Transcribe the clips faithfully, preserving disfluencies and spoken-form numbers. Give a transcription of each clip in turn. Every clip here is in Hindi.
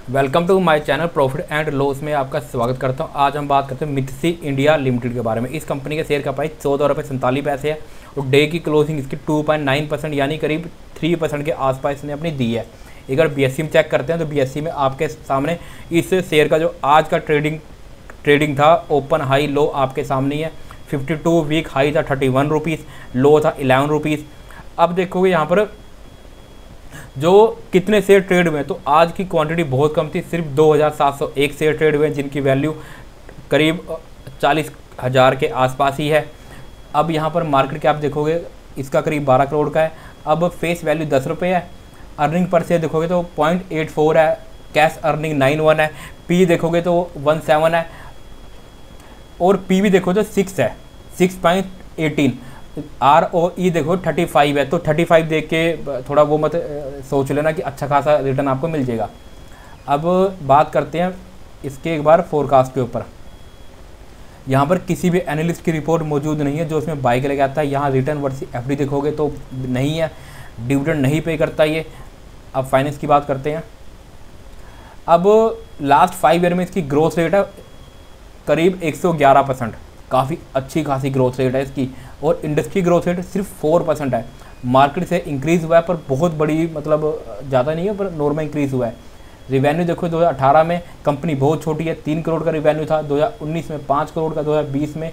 Welcome to my channel profit and loss में आपका स्वागत करता हूं। आज हम बात करते हैं मित्सी इंडिया लिमिटेड के बारे में। इस कंपनी के शेयर का प्राइस चौदह रुपये सैंतालीस पैसे है और डे की क्लोजिंग इसकी टू पॉइंट नाइन परसेंट यानी करीब थ्री परसेंट के आसपास इसने अपनी दी है। अगर बीएससी में चेक करते हैं तो बीएससी में आपके सामने इस शेयर का जो आज का ट्रेडिंग ट्रेडिंग था, ओपन हाई लो आपके सामने है। फिफ्टी टू वीक हाई था थर्टी वन रुपीज़, लो था इलेवन रुपीज़। अब देखोगे यहाँ पर जो कितने शेयर ट्रेड हुए, तो आज की क्वांटिटी बहुत कम थी, सिर्फ दो हज़ार सात सौ एक शेयर ट्रेड हुए जिनकी वैल्यू करीब चालीस हज़ार के आसपास ही है। अब यहाँ पर मार्केट कैप देखोगे इसका करीब बारह करोड़ का है। अब फेस वैल्यू दस रुपये है। अर्निंग पर शेयर देखोगे तो पॉइंट एट फोर है। कैश अर्निंग नाइन वन है। पी देखोगे तो वन सेवन है और पी भी देखो तो सिक्स है, six point eighteen. R O E देखो थर्टी फाइव है, तो थर्टी फाइव देख के थोड़ा वो मत सोच लेना कि अच्छा खासा रिटर्न आपको मिल जाएगा। अब बात करते हैं इसके एक बार फोरकास्ट के ऊपर। यहाँ पर किसी भी एनालिस्ट की रिपोर्ट मौजूद नहीं है जो इसमें बाई के लेके आता है। यहाँ रिटर्न वर्सेस एफडी देखोगे तो नहीं है, डिविडेंड नहीं पे करता ये। अब फाइनेंस की बात करते हैं। अब लास्ट फाइव ईयर में इसकी ग्रोथ रेट है करीब एक सौ ग्यारह परसेंट, काफ़ी अच्छी खासी ग्रोथ रेट है इसकी। और इंडस्ट्री ग्रोथ रेट सिर्फ फोर परसेंट है। मार्केट से इंक्रीज़ हुआ है पर बहुत बड़ी मतलब ज़्यादा नहीं है, पर नॉर्मल इंक्रीज़ हुआ है। रिवेन्यू देखो दो हज़ार अठारह में कंपनी बहुत छोटी है, तीन करोड़ का रिवेन्यू था। दो हज़ार उन्नीस में पाँच करोड़ का, दो हज़ार बीस में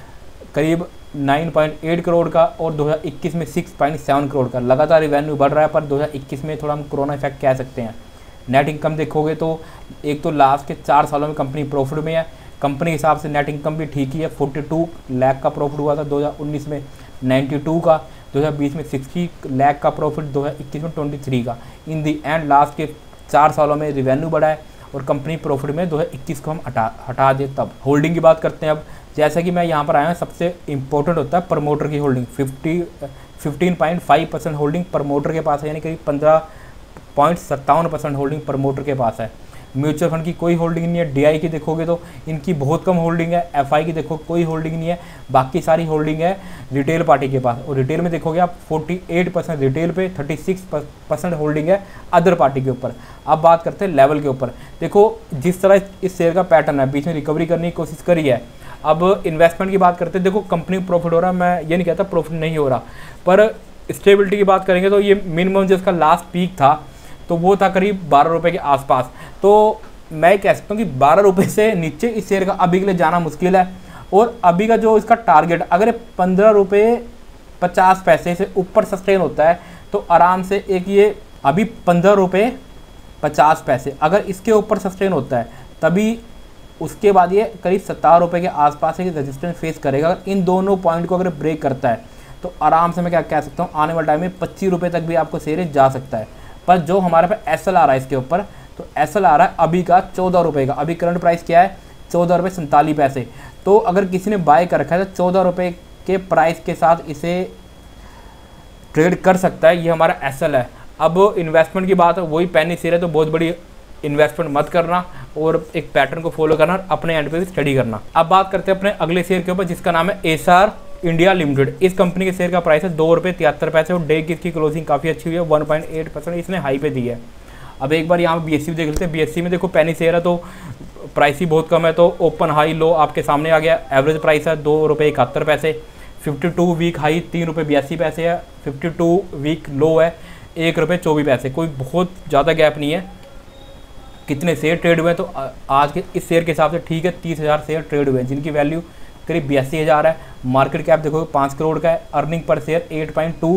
करीब नौ पॉइंट आठ करोड़ का और दो हज़ार इक्कीस में छह पॉइंट सात करोड़ का। लगातार रिवेन्यू बढ़ रहा है, पर दो हज़ार इक्कीस में थोड़ा हम कोरोना इफेक्ट कह सकते हैं। नेट इनकम देखोगे तो एक तो लास्ट के चार सालों में कंपनी प्रॉफिट में है। कंपनी के हिसाब से नेट इनकम भी ठीक ही है। बयालीस लाख का प्रॉफिट हुआ था दो हज़ार उन्नीस में, बानवे का दो हज़ार बीस में, साठ लाख का प्रॉफिट दो हज़ार इक्कीस में, तेईस का। इन दी एंड लास्ट के चार सालों में रिवेन्यू बढ़ा है और कंपनी प्रॉफिट में दो हज़ार इक्कीस को हम हटा हटा दे। तब होल्डिंग की बात करते हैं। अब जैसा कि मैं यहाँ पर आया हूँ, सबसे इंपॉर्टेंट होता है प्रमोटर की holding. Fifty fifteen point five percent holding promoter के पास है, यानी करीब पंद्रह पॉइंट सत्तावन परसेंट होल्डिंग प्रमोटर के पास है। म्यूचुअल फंड की कोई होल्डिंग नहीं है। डीआई की देखोगे तो इनकी बहुत कम होल्डिंग है। एफआई की देखो कोई होल्डिंग नहीं है। बाकी सारी होल्डिंग है रिटेल पार्टी के पास। और रिटेल में देखोगे आप अड़तालीस परसेंट रिटेल पे, छत्तीस परसेंट होल्डिंग है अदर पार्टी के ऊपर। अब बात करते हैं लेवल के ऊपर। देखो जिस तरह इस शेयर का पैटर्न है, बीच में रिकवरी करने की कोशिश करी है। अब इन्वेस्टमेंट की बात करते हैं। देखो कंपनी प्रॉफिट हो रहा है, मैं ये नहीं कहता प्रॉफिट नहीं हो रहा, पर स्टेबिलिटी की बात करेंगे तो ये मिनिमम जो इसका लास्ट पीक था तो वो था करीब बारह रुपये के आसपास। तो मैं कह सकता हूँ कि बारह रुपये से नीचे इस शेयर का अभी के लिए जाना मुश्किल है। और अभी का जो इसका टारगेट, अगर पंद्रह रुपये पचास पैसे से ऊपर सस्टेन होता है तो आराम से एक ये अभी पंद्रह रुपये पचास पैसे अगर इसके ऊपर सस्टेन होता है तभी उसके बाद ये करीब सत्तावन रुपये के आसपास एक रेजिस्टेंस फेस करेगा। अगर इन दोनों पॉइंट को अगर ब्रेक करता है तो आराम से मैं क्या कह सकता हूँ, आने वाले टाइम में पच्चीस रुपये तक भी आपको शेयर जा सकता है। पर जो हमारे पास एस एल आ रहा है इसके ऊपर, तो एस एल आ रहा है अभी का चौदह रुपये का। अभी करंट प्राइस क्या है, चौदह रुपये सैंतालीस पैसे। तो अगर किसी ने बाय कर रखा है तो चौदह रुपये के प्राइस के साथ इसे ट्रेड कर सकता है। ये हमारा एस एल है। अब इन्वेस्टमेंट की बात है, वही पैनी शेयर है तो बहुत बड़ी इन्वेस्टमेंट मत करना और एक पैटर्न को फॉलो करना, अपने एंड पे भी स्टडी करना। अब बात करते हैं अपने अगले शेयर के ऊपर जिसका नाम है एसआर इंडिया लिमिटेड। इस कंपनी के शेयर का प्राइस है दो रुपये तिहत्तर पैसे और डे की इसकी क्लोजिंग काफ़ी अच्छी हुई है, वन पॉइंट एट परसेंट इसने हाई पे दी है। अब एक बार यहाँ बीएससी देख लेते हैं। बीएससी में देखो पैनी शेयर है तो प्राइस ही बहुत कम है, तो ओपन हाई लो आपके सामने आ गया। एवरेज प्राइस है दो रुपये इकहत्तर पैसे। फिफ्टी टू वीक हाई तीन रुपये बयासी पैसे है। फिफ्टी टू वीक लो है एक रुपये चौबीस पैसे। कोई बहुत ज़्यादा गैप नहीं है। कितने शेयर ट्रेड हुए हैं, तो आज के इस शेयर के हिसाब से ठीक है तीस हज़ार शेयर ट्रेड हुए हैं जिनकी वैल्यू करीब बयासी हज़ार है। मार्केट कैप देखो पाँच करोड़ का है। Earning per share eight point two,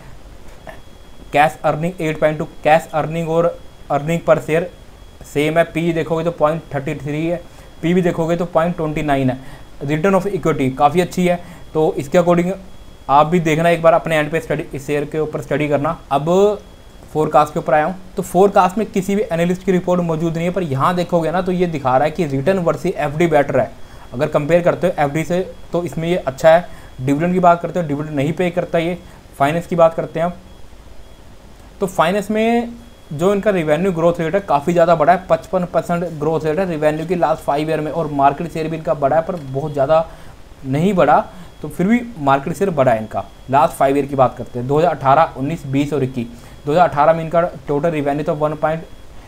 cash earning eight point two, cash earning और अर्निंग पर शेयर सेम है। पी देखोगे तो पॉइंट थर्टी थ्री है। पी भी देखोगे तो पॉइंट ट्वेंटी नाइन है। रिटर्न ऑफ इक्विटी काफ़ी अच्छी है, तो इसके अकॉर्डिंग आप भी देखना एक बार अपने एंड पे स्टडी, इस शेयर के ऊपर स्टडी करना। अब फोरकास्ट के ऊपर आया हूँ, तो फोरकास्ट में किसी भी एनालिस्ट की रिपोर्ट मौजूद नहीं है, पर यहाँ देखोगे ना तो ये दिखा रहा है कि रिटर्न वर्सेस एफडी बेटर है। अगर कंपेयर करते हो एफडी से तो इसमें ये अच्छा है। डिविडेंड की बात करते हो, डिविडेंड नहीं पे करता ये। फाइनेंस की बात करते हैं अब, तो फाइनेंस में जो इनका रिवेन्यू ग्रोथ रेट है काफ़ी ज़्यादा बड़ा है, पचपन परसेंट ग्रोथ रेट है रिवेन्यू की लास्ट फाइव ईयर में। और मार्केट शेयर भी इनका बड़ा है पर बहुत ज़्यादा नहीं बढ़ा, तो फिर भी मार्केट शेयर बड़ा है इनका। लास्ट फाइव ईयर की बात करते हैं, दो हज़ार अठारह, उन्नीस, बीस और इक्कीस। दो हज़ार अठारह में इनका टोटल रिवेन्यू था one point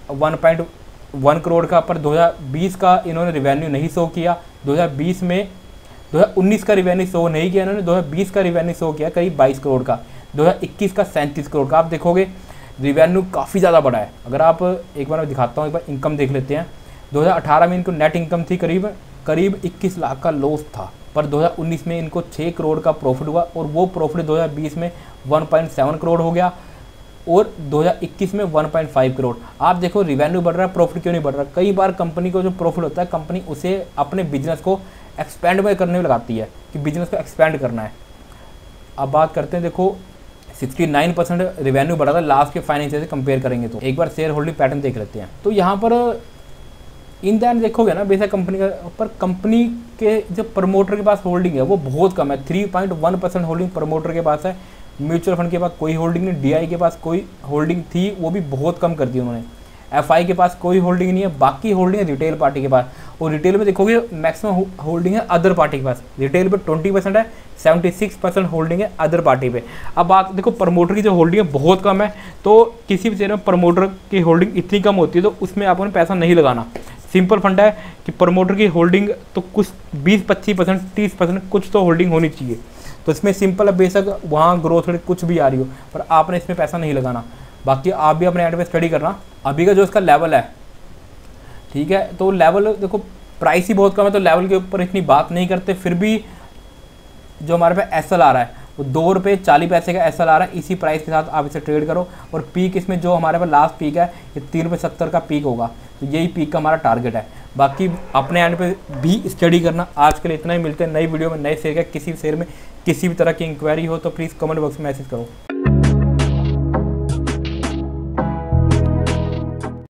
one point one crore का, पर दो हज़ार बीस का इन्होंने रिवेन्यू नहीं शो किया। दो हज़ार बीस में दो हज़ार उन्नीस का रिवेन्यू शो नहीं किया इन्होंने, दो हज़ार बीस का रिवेन्यू शो किया करीब बाईस करोड़ का, दो हज़ार इक्कीस का सैंतीस करोड़ का। आप देखोगे रिवेन्यू काफ़ी ज़्यादा बड़ा है। अगर आप एक बार मैं दिखाता हूँ, एक बार इनकम देख लेते हैं। दो हज़ार अठारह में इनको नेट इनकम थी करीब करीब इक्कीस लाख का लॉस था, पर दो हज़ार उन्नीस में इनको छः करोड़ का प्रॉफिट हुआ, और वो प्रॉफिट दो हज़ार बीस में वन पॉइंट सेवन करोड़ हो गया, और दो हज़ार इक्कीस में वन पॉइंट फाइव करोड़। आप देखो रिवेन्यू बढ़ रहा है, प्रॉफिट क्यों नहीं बढ़ रहा। कई बार कंपनी को जो प्रॉफिट होता है, कंपनी उसे अपने बिजनेस को एक्सपेंड में करने में लगाती है कि बिजनेस को एक्सपेंड करना है। अब बात करते हैं, देखो उनहत्तर परसेंट रिवेन्यू बढ़ा था लास्ट के फाइनेंशियल से कंपेयर करेंगे तो। एक बार शेयर होल्डिंग पैटर्न देख लेते हैं। तो यहाँ पर इन दैन देखोगे ना, बेशक कंपनी का, पर कंपनी के जो प्रमोटर के पास होल्डिंग है वो बहुत कम है। Three point one percent holding promoter के पास है। म्यूचुअल फंड के पास कोई होल्डिंग नहीं, डीआई के पास कोई होल्डिंग थी, वो भी बहुत कम कर दी उन्होंने। एफआई के पास कोई होल्डिंग नहीं है, बाकी होल्डिंग है रिटेल पार्टी के पास। और रिटेल में देखोगे मैक्सिमम होल्डिंग है अदर पार्टी के पास। रिटेल पे ट्वेंटी परसेंट है, सेवेंटी सिक्स परसेंट होल्डिंग है अदर पार्टी पे। अब बात देखो, प्रमोटर की जो होल्डिंग है बहुत कम है, तो किसी भी शेयर में प्रमोटर की होल्डिंग इतनी कम होती है तो उसमें आपको पैसा नहीं लगाना। सिंपल फंड है कि प्रमोटर की होल्डिंग तो कुछ बीस पच्चीस परसेंट तीस परसेंट कुछ तो होल्डिंग होनी चाहिए, तो इसमें सिंपल है, बेशक वहाँ ग्रोथ रेट कुछ भी आ रही हो, पर आपने इसमें पैसा नहीं लगाना। बाकी आप भी अपने एंड पे स्टडी करना। अभी का जो इसका लेवल है, ठीक है, तो लेवल देखो प्राइस ही बहुत कम है, तो लेवल के ऊपर इतनी बात नहीं करते। फिर भी जो हमारे पे एस एल आ रहा है वो दो रुपये चालीस पैसे का एस एल आ रहा है, इसी प्राइस के साथ आप इसे ट्रेड करो। और पीक इसमें जो हमारे पास लास्ट पीक है ये तीन रुपये सत्तर का पीक होगा, तो यही पीक का हमारा टारगेट है। बाकी अपने एंड पे भी स्टडी करना। आज के लिए इतना ही, मिलते हैं नई वीडियो में नए शेयर का। किसी शेयर में किसी भी तरह की इंक्वायरी हो तो प्लीज़ कमेंट बॉक्स में मैसेज करो।